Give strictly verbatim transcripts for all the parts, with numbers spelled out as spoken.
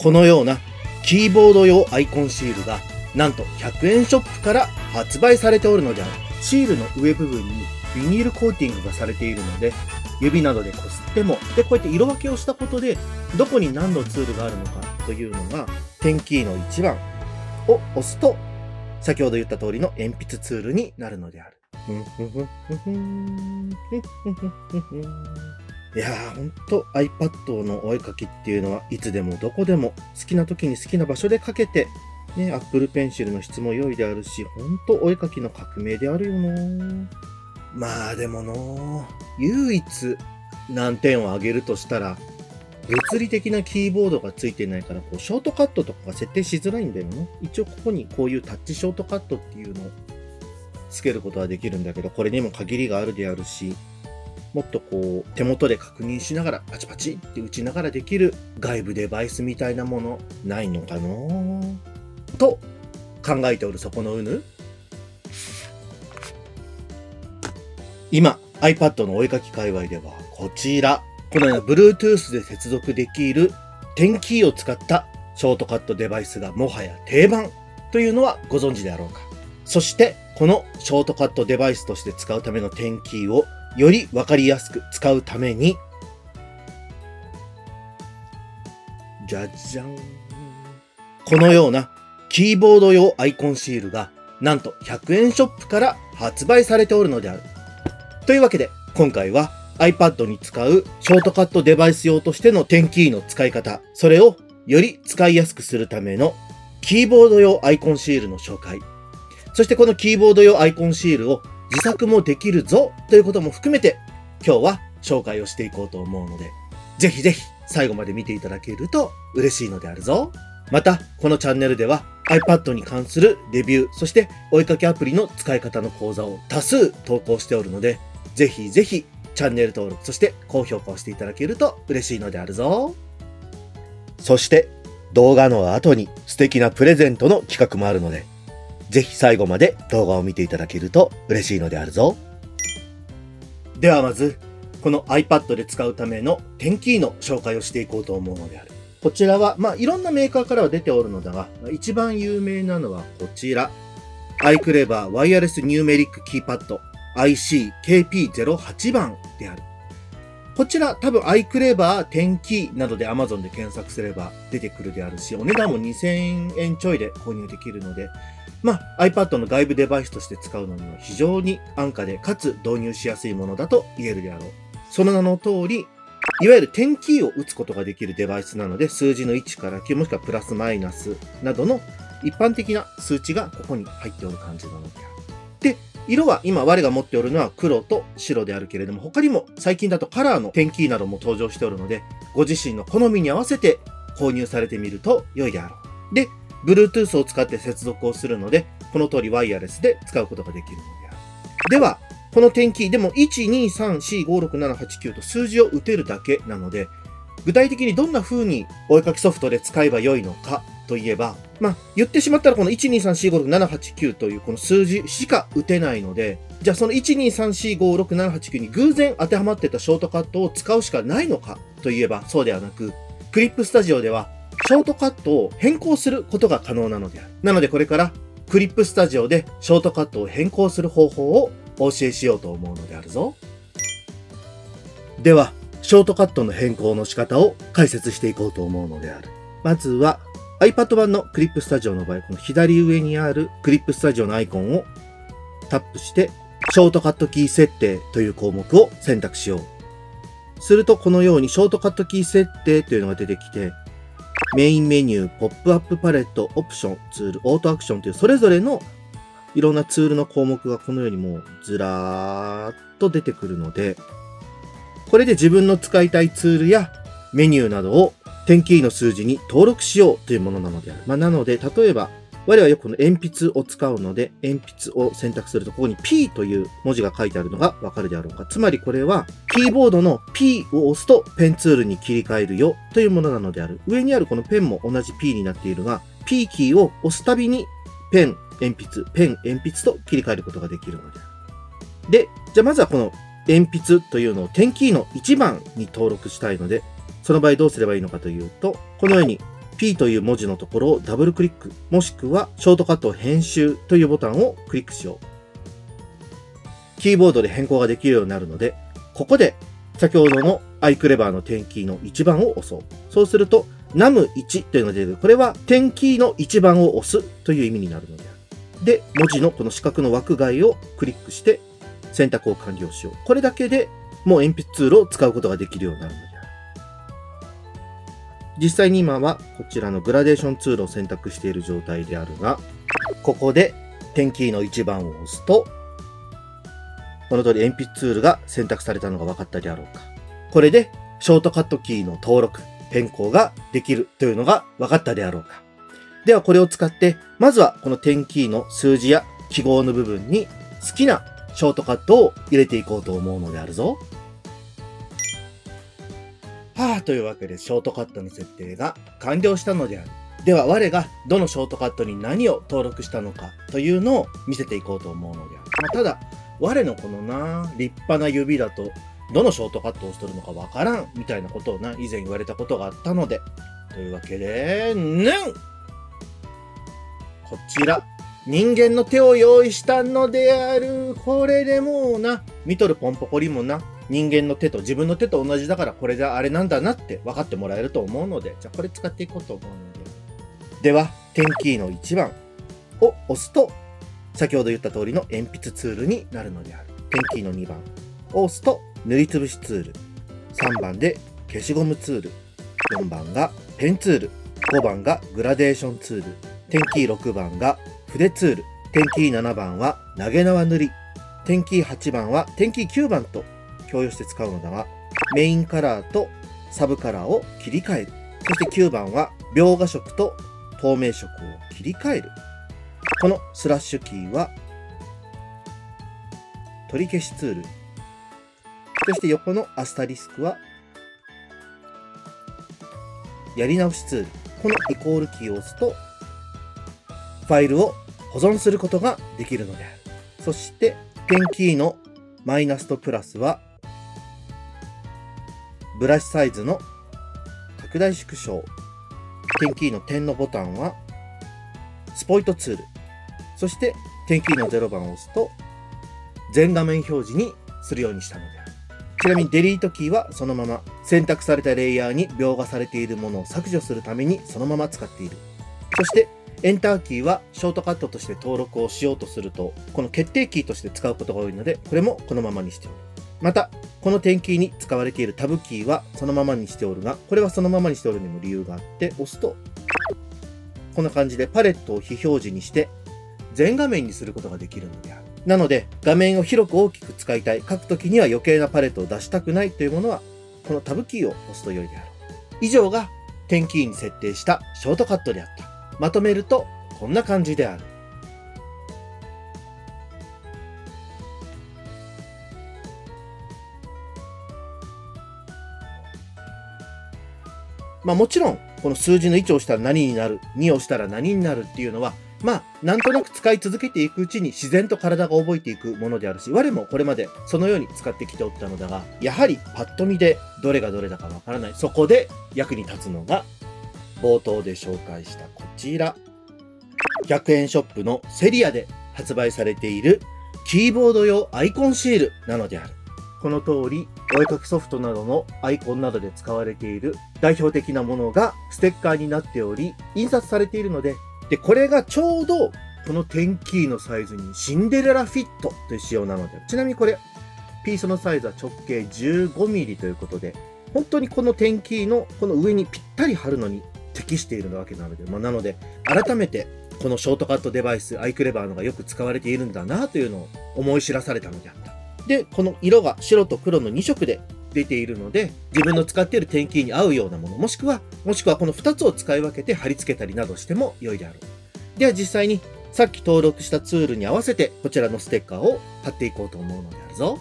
このようなキーボード用アイコンシールがなんとひゃくえんショップから発売されておるのである。シールの上部分にビニールコーティングがされているので、指などでこすっても、で、こうやって色分けをしたことで、どこに何のツールがあるのかというのが、点キーのいちばんを押すと、先ほど言った通りの鉛筆ツールになるのである。いやー、ほんと iPad のお絵描きっていうのはいつでもどこでも好きな時に好きな場所で描けて、ね、Apple Pencil の質も良いであるし、ほんとお絵描きの革命であるよなー。まあでもなー、唯一難点を挙げるとしたら、物理的なキーボードがついてないから、こうショートカットとかが設定しづらいんだよね。一応ここにこういうタッチショートカットっていうのをつけることはできるんだけど、これにも限りがあるであるし、もっとこう手元で確認しながらパチパチって打ちながらできる外部デバイスみたいなものないのかなと考えておるそこのうぬ。今 iPad のお絵描き界隈ではこちら、このような Bluetooth で接続できる点キーを使ったショートカットデバイスがもはや定番というのはご存知であろうか。そしてこのショートカットデバイスとして使うための点キーをよりわかりやすく使うために、じゃじゃん。このようなキーボード用アイコンシールがなんとひゃくえんショップから発売されておるのである。というわけで今回は iPad に使うショートカットデバイス用としての点キーの使い方、それをより使いやすくするためのキーボード用アイコンシールの紹介、そしてこのキーボード用アイコンシールを自作もできるぞということも含めて今日は紹介をしていこうと思うので、ぜひぜひ最後まで見ていただけると嬉しいのであるぞ。またこのチャンネルでは iPad に関するレビュー、そしてお絵かきアプリの使い方の講座を多数投稿しておるので、ぜひぜひチャンネル登録、そして高評価をしていただけると嬉しいのであるぞ。そして動画の後に素敵なプレゼントの企画もあるので、ぜひ最後まで動画を見ていただけると嬉しいのであるぞ。ではまず、この iPad で使うための点キーの紹介をしていこうと思うのである。こちらは、まあいろんなメーカーからは出ておるのだが、一番有名なのはこちら。iClever ワイヤレスニューメリックキーパッド アイシーケーピーゼロはち 番である。こちら多分 iClever 点キーなどで Amazon で検索すれば出てくるであるし、お値段もにせんえんちょいで購入できるので、まあ iPad の外部デバイスとして使うのには非常に安価でかつ導入しやすいものだと言えるであろう。その名の通り、いわゆる点キーを打つことができるデバイスなので、数字のいちからきゅうもしくはプラスマイナスなどの一般的な数値がここに入っておる感じなのである。で、色は今我が持っておるのは黒と白であるけれども、他にも最近だとカラーの点キーなども登場しておるので、ご自身の好みに合わせて購入されてみると良いであろう。で、Bluetooth を使って接続をするので、この通りワイヤレスで使うことができるのである。では、この点キーでもいち、に、さん、よん、ご、ろく、なな、はち、きゅうと数字を打てるだけなので、具体的にどんな風にお絵かきソフトで使えば良いのかといえば、まあ言ってしまったらこのいち、に、さん、よん、ご、ろく、なな、はち、きゅうというこの数字しか打てないので、じゃあそのいち、に、さん、よん、ご、ろく、なな、はち、きゅうに偶然当てはまってたショートカットを使うしかないのかといえばそうではなく、クリップスタジオではショートカットを変更することが可能なのである。なのでこれからクリップスタジオでショートカットを変更する方法をお教えしようと思うのであるぞ。では、ショートカットの変更の仕方を解説していこうと思うのである。まずは iPad 版のクリップスタジオの場合、この左上にあるクリップスタジオのアイコンをタップして、ショートカットキー設定という項目を選択しよう。するとこのようにショートカットキー設定というのが出てきて、メインメニュー、ポップアップパレット、オプション、ツール、オートアクションというそれぞれのいろんなツールの項目がこのようにもうずらーっと出てくるので、これで自分の使いたいツールやメニューなどを点キーの数字に登録しようというものなのである。まあ、なので、例えば、我はよくこの鉛筆を使うので、鉛筆を選択すると、ここに P という文字が書いてあるのがわかるであろうか。つまりこれは、キーボードの P を押すとペンツールに切り替えるよというものなのである。上にあるこのペンも同じ P になっているが、P キーを押すたびにペン、鉛筆、ペン、鉛筆と切り替えることができるのである。で、じゃあまずはこの鉛筆というのを点キーのいちばんに登録したいので、その場合どうすればいいのかというと、このように P という文字のところをダブルクリック、もしくはショートカット編集というボタンをクリックしよう。キーボードで変更ができるようになるので、ここで先ほどの iClever の点キーのいちばんを押そう。そうすると ナムいち というのが出る。これは点キーのいちばんを押すという意味になるのである。で、文字のこの四角の枠外をクリックして選択を完了しよう。これだけでもう鉛筆ツールを使うことができるようになるのである。実際に今はこちらのグラデーションツールを選択している状態であるが、ここで点キーのいちばんを押すと、この通り鉛筆ツールが選択されたのが分かったであろうか。これでショートカットキーの登録、変更ができるというのが分かったであろうか。ではこれを使って、まずはこの点キーの数字や記号の部分に好きなショートカットを入れていこうと思うのであるぞ。はあ、というわけでショートカットの設定が完了したのである。では我がどのショートカットに何を登録したのかというのを見せていこうと思うのである。まあ、ただ、我のこのな、立派な指だと、どのショートカットを押しとるのかわからんみたいなことをな、以前言われたことがあったので。というわけで、ぬんこちら、人間の手を用意したのである。これでもうな、見とるポンポコリもな、人間の手と自分の手と同じだからこれじゃあれなんだなって分かってもらえると思うので、じゃあこれ使っていこうと思うので。では、点キーのいちばんを押すと、先ほど言った通りの鉛筆ツールになるのである。点キーのにばんを押すと、塗りつぶしツール。さんばんで消しゴムツール。よんばんがペンツール。ごばんがグラデーションツール。点キーろくばんが筆ツール。点キーななばんは投げ縄塗り。点キーはちばんは点キーきゅうばんと共用して使うのだが、メインカラーとサブカラーを切り替える。そしてきゅうばんは描画色と透明色を切り替える。このスラッシュキーは取り消しツール。そして横のアスタリスクはやり直しツール。このイコールキーを押すとファイルを保存することができるのである。そして点キーのマイナスとプラスはブラシサイズの拡大縮小。点キーの点のボタンはスポイトツール。そして点キーのゼロばんを押すと全画面表示にするようにしたのである。ちなみにデリートキーはそのまま選択されたレイヤーに描画されているものを削除するためにそのまま使っている。そしてエンターキーはショートカットとして登録をしようとするとこの決定キーとして使うことが多いので、これもこのままにしておる。またこの点キーに使われているタブキーはそのままにしておるが、これはそのままにしておるにも理由があって、押すとこんな感じでパレットを非表示にして全画面にすることができるのである。なので画面を広く大きく使いたい、書くときには余計なパレットを出したくないというものはこのタブキーを押すと良いであろう。以上が点キーに設定したショートカットであった。まとめるとこんな感じである。まあもちろんこの数字のいちを押したら何になる、にを押したら何になるっていうのはまあなんとなく使い続けていくうちに自然と体が覚えていくものであるし、我もこれまでそのように使ってきておったのだが、やはりパッと見でどれがどれだかわからない。そこで役に立つのが冒頭で紹介したこちら、ひゃくえんショップのセリアで発売されているキーボード用アイコンシールなのである。この通りお絵かきソフトなどのアイコンなどで使われている代表的なものがステッカーになっており、印刷されているので、でこれがちょうどこの点キーのサイズにシンデレラフィットという仕様なので、ちなみにこれピースのサイズは直径 じゅうごミリ ということで、本当にこの点キーのこの上にぴったり貼るのに適しているわけなので、まあ、なので改めてこのショートカットデバイス iClever のがよく使われているんだなというのを思い知らされたのであった。でこの色が白と黒のに色で出ているので、自分の使っている点キーに合うようなもの、もしくはもしくはこのふたつを使い分けて貼り付けたりなどしても良いであろう。では実際にさっき登録したツールに合わせてこちらのステッカーを貼っていこうと思うのであるぞ。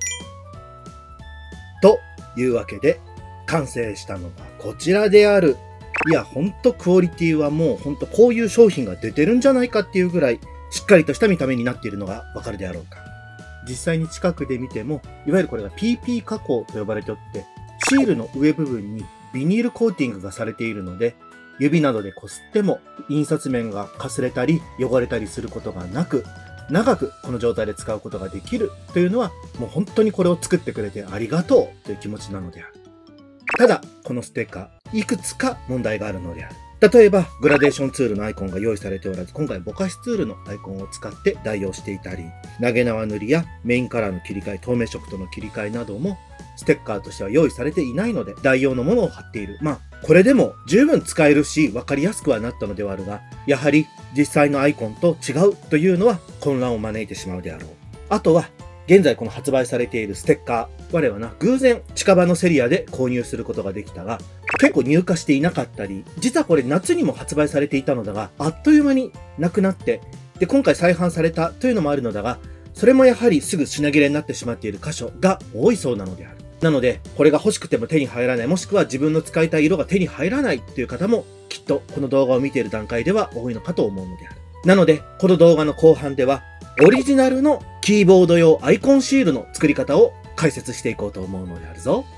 というわけで完成したのがこちらである。いやほんとクオリティはもうほんとこういう商品が出てるんじゃないかっていうぐらいしっかりとした見た目になっているのがわかるであろうか。実際に近くで見ても、いわゆるこれが ピーピー 加工と呼ばれておって、シールの上部分にビニールコーティングがされているので、 指などでこすっても印刷面がかすれたり汚れたりすることがなく、長くこの状態で使うことができるというのは、もう本当にこれを作ってくれてありがとうという気持ちなのである。ただ、このステッカー、いくつか問題があるのである。例えば、グラデーションツールのアイコンが用意されておらず、今回ぼかしツールのアイコンを使って代用していたり、投げ縄塗りやメインカラーの切り替え、透明色との切り替えなども、ステッカーとしては用意されていないので、代用のものを貼っている。まあ、これでも十分使えるし、わかりやすくはなったのではあるが、やはり実際のアイコンと違うというのは混乱を招いてしまうであろう。あとは、現在この発売されているステッカー、我はな、偶然近場のセリアで購入することができたが、結構入荷していなかったり、実はこれ夏にも発売されていたのだが、あっという間になくなって、で、今回再販されたというのもあるのだが、それもやはりすぐ品切れになってしまっている箇所が多いそうなのである。なので、これが欲しくても手に入らない、もしくは自分の使いたい色が手に入らないという方も、きっとこの動画を見ている段階では多いのかと思うのである。なので、この動画の後半では、オリジナルのキーボード用アイコンシールの作り方を解説していこうと思うのであるぞ。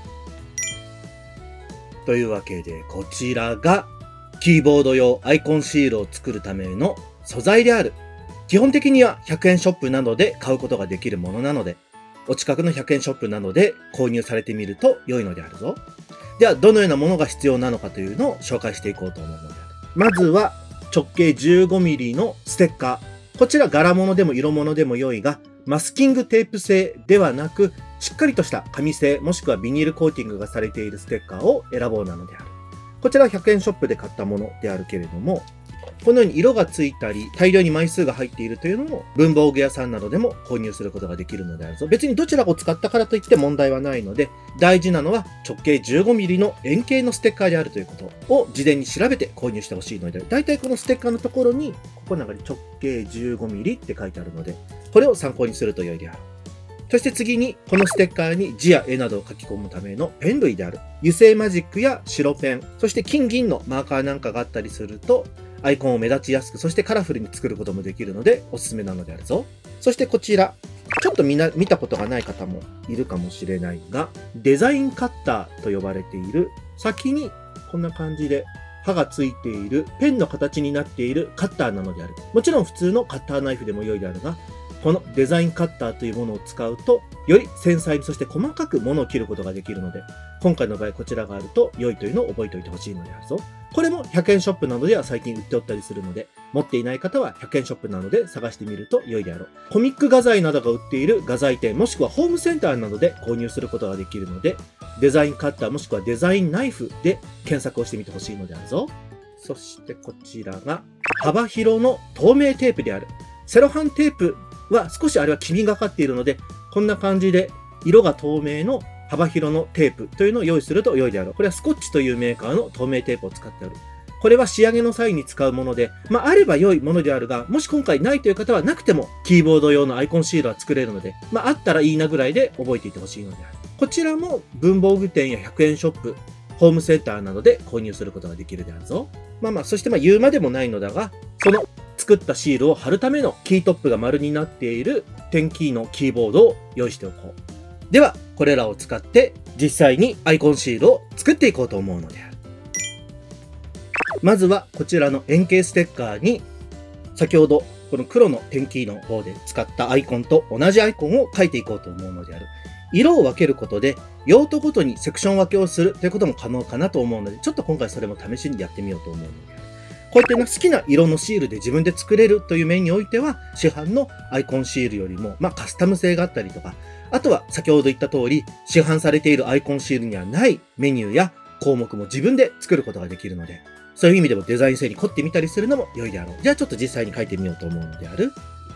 というわけで、こちらがキーボード用アイコンシールを作るための素材である。基本的にはひゃくえんショップなどで買うことができるものなので、お近くのひゃくえんショップなどで購入されてみると良いのであるぞ。では、どのようなものが必要なのかというのを紹介していこうと思うのである。まずは、直径 じゅうごミリ のステッカー。こちら柄物でも色物でも良いが、マスキングテープ製ではなく、しっかりとした紙製もしくはビニールコーティングがされているステッカーを選ぼうなのである。こちらはひゃくえんショップで買ったものであるけれども、このように色がついたり、大量に枚数が入っているというのも、文房具屋さんなどでも購入することができるのであるぞ。別にどちらを使ったからといって問題はないので、大事なのは直径 じゅうごミリ の円形のステッカーであるということを事前に調べて購入してほしいので、だいたいこのステッカーのところに、ここの中に直径 じゅうごミリ って書いてあるので、これを参考にすると良いである。そして次に、このステッカーに字や絵などを書き込むためのペン類である。油性マジックや白ペン、そして金銀のマーカーなんかがあったりすると、アイコンを目立ちやすく、そしてカラフルに作ることもできるので、おすすめなのであるぞ。そしてこちら、ちょっとみんな見たことがない方もいるかもしれないが、デザインカッターと呼ばれている、先にこんな感じで刃がついている、ペンの形になっているカッターなのである。もちろん普通のカッターナイフでも良いであるが、このデザインカッターというものを使うと、より繊細にそして細かくものを切ることができるので、今回の場合こちらがあると良いというのを覚えておいてほしいのであるぞ。これもひゃくえんショップなどでは最近売っておったりするので、持っていない方はひゃくえんショップなどで探してみると良いであろう。コミック画材などが売っている画材店もしくはホームセンターなどで購入することができるので、デザインカッターもしくはデザインナイフで検索をしてみてほしいのであるぞ。そしてこちらが幅広の透明テープである。セロハンテープは少しあれは黄みがかっているので、こんな感じで色が透明の幅広のテープというのを用意すると良いであろう。これはスコッチというメーカーの透明テープを使ってある。これは仕上げの際に使うもので、まああれば良いものであるが、もし今回ないという方はなくてもキーボード用のアイコンシールは作れるので、まああったらいいなぐらいで覚えていてほしいのである。こちらも文房具店やひゃくえんショップ、ホームセンターなどで購入することができるであるぞ。まあまあ、そしてまあ言うまでもないのだが、その作ったシールを貼るためのキートップが丸になっているテンキーのキーボードを用意しておこう。では、これらを使って実際にアイコンシールを作っていこうと思うのである。まずはこちらの円形ステッカーに、先ほどこの黒のテンキーの方で使ったアイコンと同じアイコンを書いていこうと思うのである。色を分けることで用途ごとにセクション分けをするということも可能かなと思うので、ちょっと今回それも試しにやってみようと思うのである。こうやってね、好きな色のシールで自分で作れるという面においては、市販のアイコンシールよりも、まあカスタム性があったりとか、あとは先ほど言った通り、市販されているアイコンシールにはないメニューや項目も自分で作ることができるので、そういう意味でもデザイン性に凝ってみたりするのも良いであろう。じゃあちょっと実際に書いてみようと思うのである。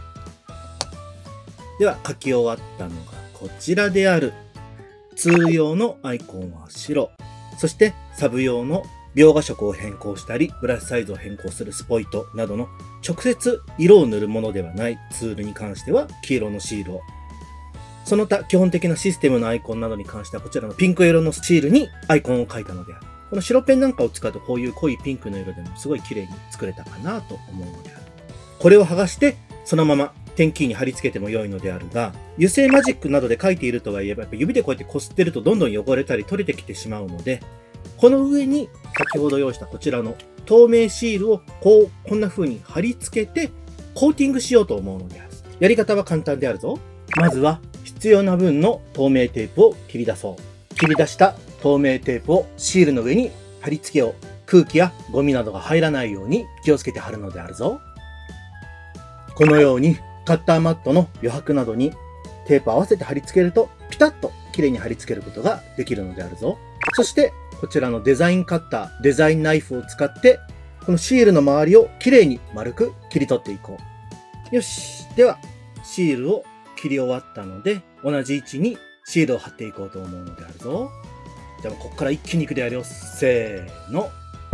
では書き終わったのがこちらである。ツール用のアイコンは白。そしてサブ用の描画色を変更したり、ブラシサイズを変更するスポイトなどの直接色を塗るものではないツールに関しては黄色のシールを。その他基本的なシステムのアイコンなどに関してはこちらのピンク色のシールにアイコンを描いたのである。この白ペンなんかを使うとこういう濃いピンクの色でもすごい綺麗に作れたかなと思うのである。これを剥がしてそのままテンキーに貼り付けても良いのであるが、油性マジックなどで書いているとはいえば、やっぱ指でこうやって擦ってるとどんどん汚れたり取れてきてしまうので、この上に先ほど用意したこちらの透明シールをこう、こんな風に貼り付けてコーティングしようと思うのである。やり方は簡単であるぞ。まずは必要な分の透明テープを切り出そう。切り出した透明テープをシールの上に貼り付けよう。空気やゴミなどが入らないように気をつけて貼るのであるぞ。このようにカッターマットの余白などにテープを合わせて貼り付けるとピタッと綺麗に貼り付けることができるのであるぞ。そしてこちらのデザインカッター、デザインナイフを使ってこのシールの周りを綺麗に丸く切り取っていこう。よし。ではシールを切り終わったので同じ位置にシールを貼っていこうと思うのであるぞ。じゃあここから一気にいくであるよ。せーの。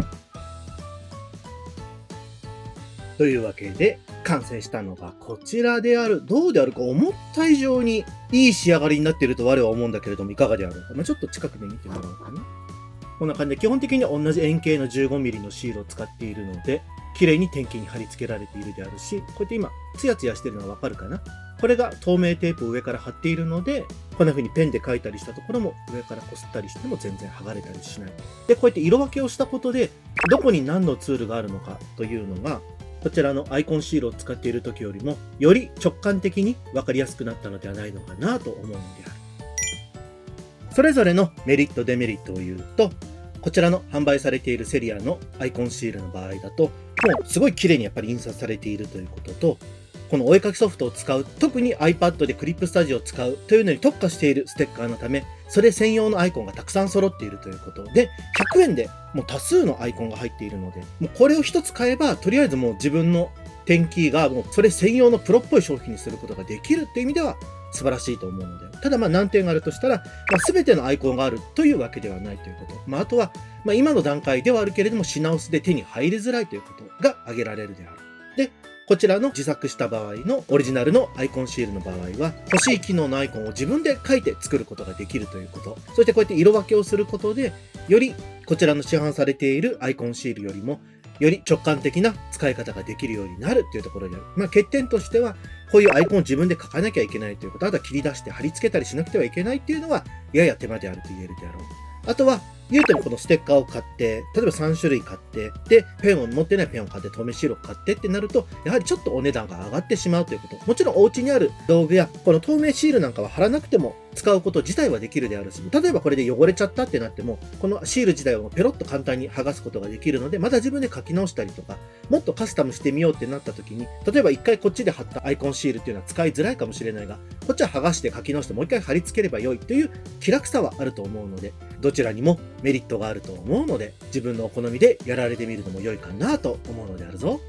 というわけで完成したのがこちらである。どうであるか、思った以上にいい仕上がりになっていると我は思うんだけれども、いかがであろうか。まあ、ちょっと近くで見てもらおうかな。こんな感じで基本的には同じ円形の じゅうごミリ のシールを使っているので、綺麗に天気に貼り付けられているであるし、こうやって今ツヤツヤしてるのはわかるかな。これが透明テープを上から貼っているので、こんな風にペンで書いたりしたところも上からこすったりしても全然剥がれたりしない。で、こうやって色分けをしたことで、どこに何のツールがあるのかというのが、こちらのアイコンシールを使っている時よりも、より直感的に分かりやすくなったのではないのかなと思うのである。それぞれのメリット、デメリットを言うと、こちらの販売されているセリアのアイコンシールの場合だと、もうすごい綺麗にやっぱり印刷されているということと、このお絵かきソフトを使う、特に iPad でクリップスタジオを使うというのに特化しているステッカーのため、それ専用のアイコンがたくさん揃っているということで、ひゃくえんでもう多数のアイコンが入っているので、もうこれを一つ買えば、とりあえずもう自分のテンキーがもうそれ専用のプロっぽい商品にすることができるっていう意味では素晴らしいと思うので、ただまあ難点があるとしたら、まあ、全てのアイコンがあるというわけではないということ。まあ、あとは、まあ、今の段階ではあるけれども品薄で手に入りづらいということが挙げられるである。で、こちらの自作した場合のオリジナルのアイコンシールの場合は、欲しい機能のアイコンを自分で書いて作ることができるということ。そしてこうやって色分けをすることで、よりこちらの市販されているアイコンシールよりも、より直感的な使い方ができるようになるっていうところである。まあ欠点としては、こういうアイコンを自分で書かなきゃいけないということ、あとは切り出して貼り付けたりしなくてはいけないっていうのは、やや手間であると言えるであろう。あとは、言うてもこのステッカーを買って、例えばさん種類買って、で、ペンを持ってないペンを買って、透明シールを買ってってなると、やはりちょっとお値段が上がってしまうということ。もちろんお家にある道具や、この透明シールなんかは貼らなくても使うこと自体はできるであるし、例えばこれで汚れちゃったってなっても、このシール自体をペロッと簡単に剥がすことができるので、また自分で書き直したりとか、もっとカスタムしてみようってなった時に、例えば一回こっちで貼ったアイコンシールっていうのは使いづらいかもしれないが、こっちは剥がして書き直してもう一回貼り付ければ良いという気楽さはあると思うので、どちらにもメリットがあると思うので、自分のお好みでやられてみるのも良いかなと思うのであるぞ。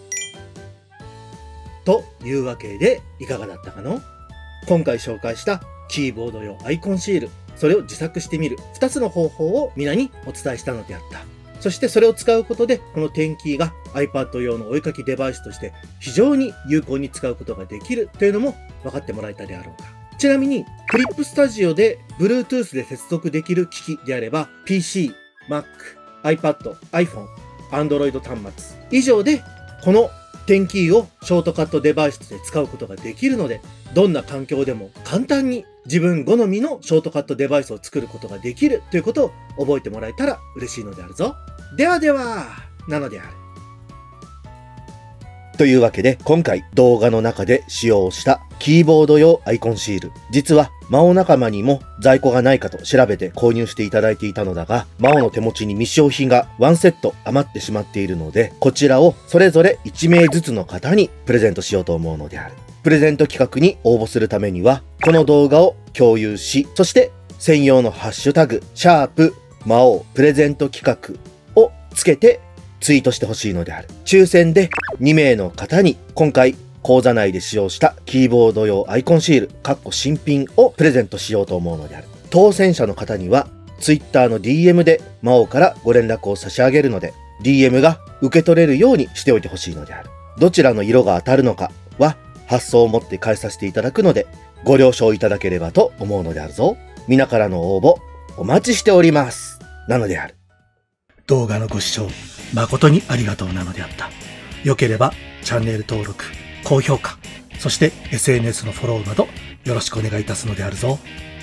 というわけで、いかがだったかの？今回紹介したキーボード用アイコンシール、それを自作してみるふたつの方法を皆にお伝えしたのであった。そしてそれを使うことで、このテンキーが iPad 用のお絵かきデバイスとして非常に有効に使うことができるというのも分かってもらえたであろうか。ちなみに、クリップスタジオで Bluetooth で接続できる機器であれば、ピーシー、Mac、iPad、iPhone、Android 端末以上で、このテンキーをショートカットデバイスとして使うことができるので、どんな環境でも簡単に自分好みのショートカットデバイスを作ることができるということを覚えてもらえたら嬉しいのであるぞ。ではでは、なのである。というわけで、今回動画の中で使用したキーボード用アイコンシール。実は、魔王仲間にも在庫がないかと調べて購入していただいていたのだが、魔王の手持ちに未使用品がワンセット余ってしまっているので、こちらをそれぞれいち名ずつの方にプレゼントしようと思うのである。プレゼント企画に応募するためには、この動画を共有し、そして専用のハッシュタグ、シャープ魔王プレゼント企画をつけてツイートしてほしいのである。抽選でに名の方に今回講座内で使用したキーボード用アイコンシール、かっこ新品をプレゼントしようと思うのである。当選者の方には Twitter の ディーエム で魔王からご連絡を差し上げるので、ディーエム が受け取れるようにしておいてほしいのである。どちらの色が当たるのかは発送をもって返させていただくので、ご了承いただければと思うのであるぞ。皆からの応募お待ちしております。なのである。動画のご視聴誠にありがとうなのであった。よければチャンネル登録、高評価、そして エスエヌエス のフォローなどよろしくお願いいたすのであるぞ。